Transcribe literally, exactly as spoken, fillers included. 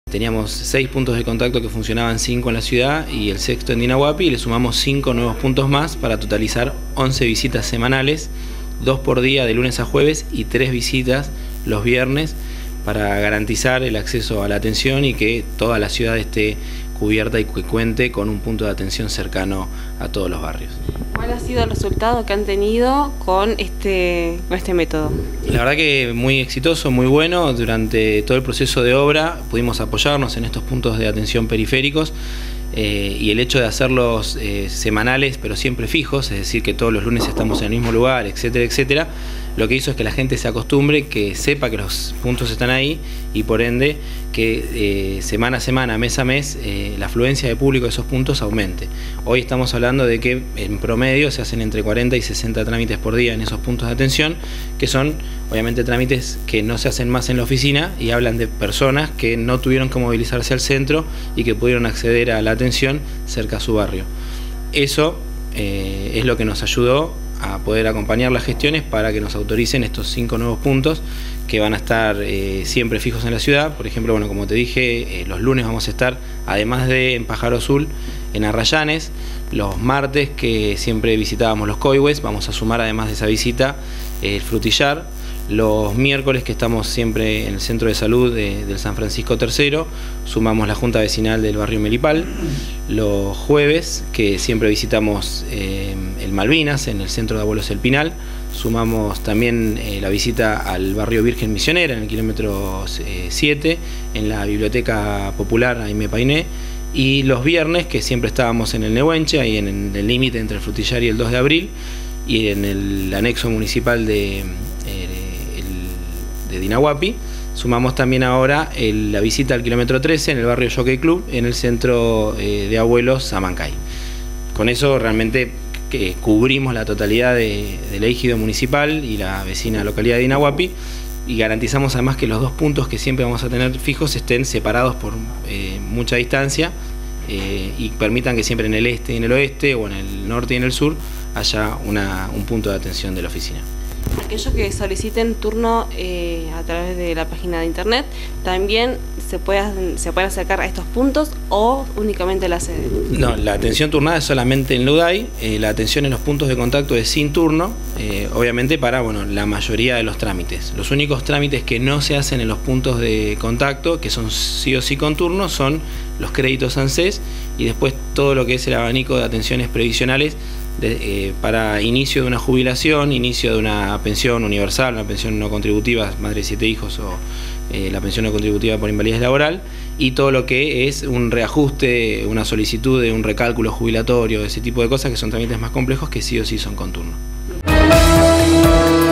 Teníamos seis puntos de contacto que funcionaban, cinco en la ciudad y el sexto en Dinahuapi, y le sumamos cinco nuevos puntos más para totalizar once visitas semanales, dos por día de lunes a jueves y tres visitas los viernes, para garantizar el acceso a la atención y que toda la ciudad esté cubierta y que cuente con un punto de atención cercano a todos los barrios. ¿Cuál ha sido el resultado que han tenido con este, con este método? La verdad que muy exitoso, muy bueno. Durante todo el proceso de obra pudimos apoyarnos en estos puntos de atención periféricos eh, y el hecho de hacerlos eh, semanales pero siempre fijos, es decir que todos los lunes estamos en el mismo lugar, etcétera, etcétera, lo que hizo es que la gente se acostumbre, que sepa que los puntos están ahí y por ende que eh, semana a semana, mes a mes, eh, la afluencia de público de esos puntos aumente. Hoy estamos hablando de que en promedio se hacen entre cuarenta y sesenta trámites por día en esos puntos de atención, que son obviamente trámites que no se hacen más en la oficina y hablan de personas que no tuvieron que movilizarse al centro y que pudieron acceder a la atención cerca a su barrio. Eso eh, es lo que nos ayudó a poder acompañar las gestiones para que nos autoricen estos cinco nuevos puntos que van a estar eh, siempre fijos en la ciudad. Por ejemplo, bueno, como te dije, eh, los lunes vamos a estar, además de en Pájaro Azul, en Arrayanes. Los martes, que siempre visitábamos los Coihues, vamos a sumar además de esa visita eh, el Frutillar. Los miércoles, que estamos siempre en el Centro de Salud de, del San Francisco tercero, sumamos la Junta Vecinal del barrio Melipal. Los jueves, que siempre visitamos eh, el Malvinas, en el Centro de Abuelos El Pinal, sumamos también eh, la visita al barrio Virgen Misionera, en el kilómetro eh, siete, en la Biblioteca Popular Aimé Painé. Y los viernes, que siempre estábamos en el Nehuenche, ahí en el límite entre el Frutillar y el dos de abril, y en el anexo municipal de... Eh, de Dinahuapi, sumamos también ahora el, la visita al kilómetro trece en el barrio Jockey Club, en el centro eh, de abuelos Samancay. Con eso realmente que cubrimos la totalidad de, del ejido municipal y la vecina localidad de Dinahuapi, y garantizamos además que los dos puntos que siempre vamos a tener fijos estén separados por eh, mucha distancia eh, y permitan que siempre en el este y en el oeste, o en el norte y en el sur, haya una, un punto de atención de la oficina. Aquellos que soliciten turno eh, a través de la página de internet, también se pueden, se pueden acercar a estos puntos o únicamente la sede. No, la atención turnada es solamente en Luday, eh, la atención en los puntos de contacto es sin turno, eh, obviamente para bueno, la mayoría de los trámites. Los únicos trámites que no se hacen en los puntos de contacto, que son sí o sí con turno, son los créditos ANSES y después todo lo que es el abanico de atenciones previsionales De, eh, para inicio de una jubilación, inicio de una pensión universal, una pensión no contributiva, madre de siete hijos, o eh, la pensión no contributiva por invalidez laboral, y todo lo que es un reajuste, una solicitud de un recálculo jubilatorio, ese tipo de cosas que son trámites más complejos que sí o sí son con turno.